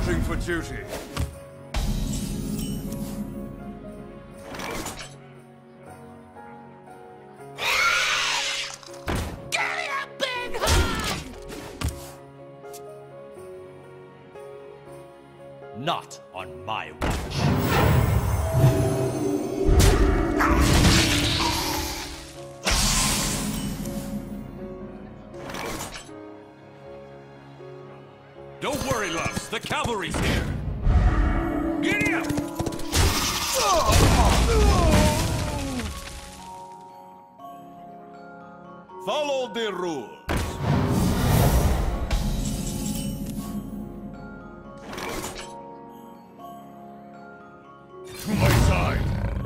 Reporting for duty. Not on my watch. Don't worry, loves. The cavalry's here. Giddy up! Follow the rules. To my side.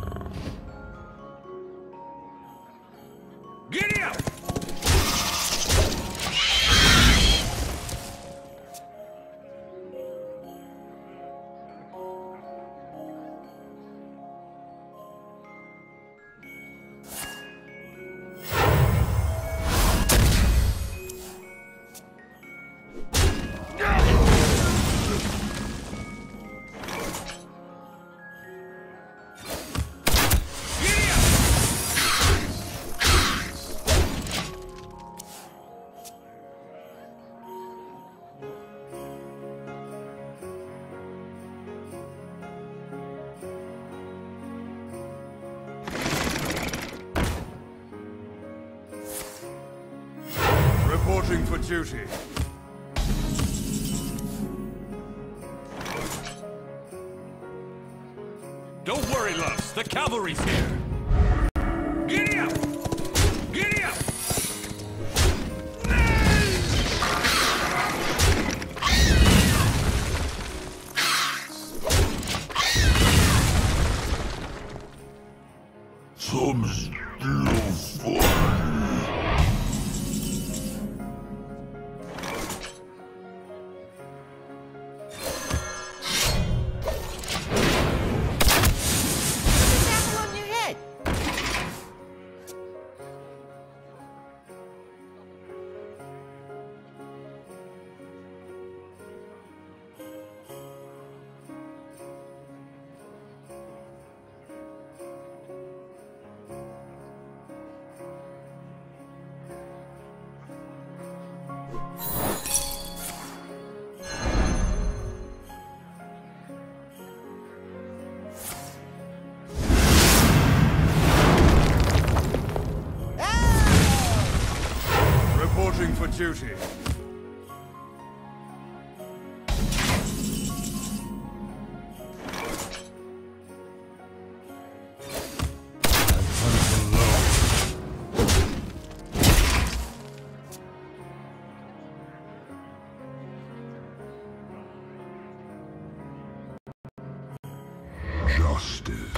Giddy up! Reporting for duty. Don't worry, loves. The cavalry's here. Giddy up! Giddy up! Somos triunfar. Reporting for duty. Justice.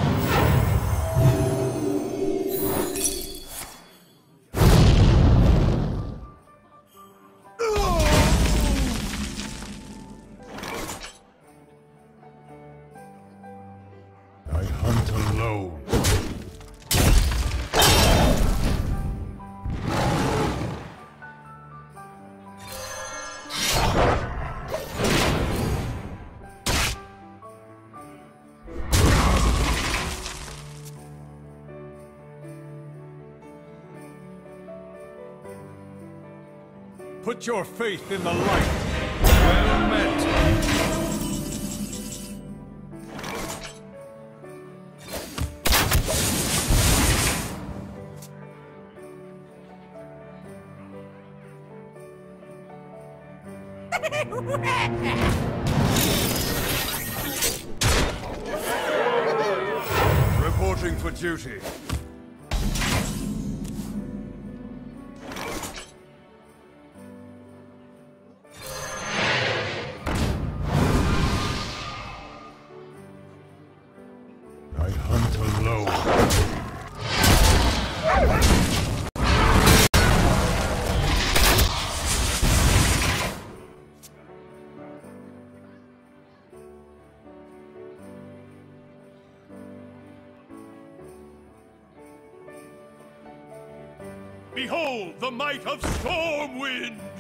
I hunt alone. Put your faith in the light. Well met. Reporting for duty. I hunt alone. Behold the might of Stormwind!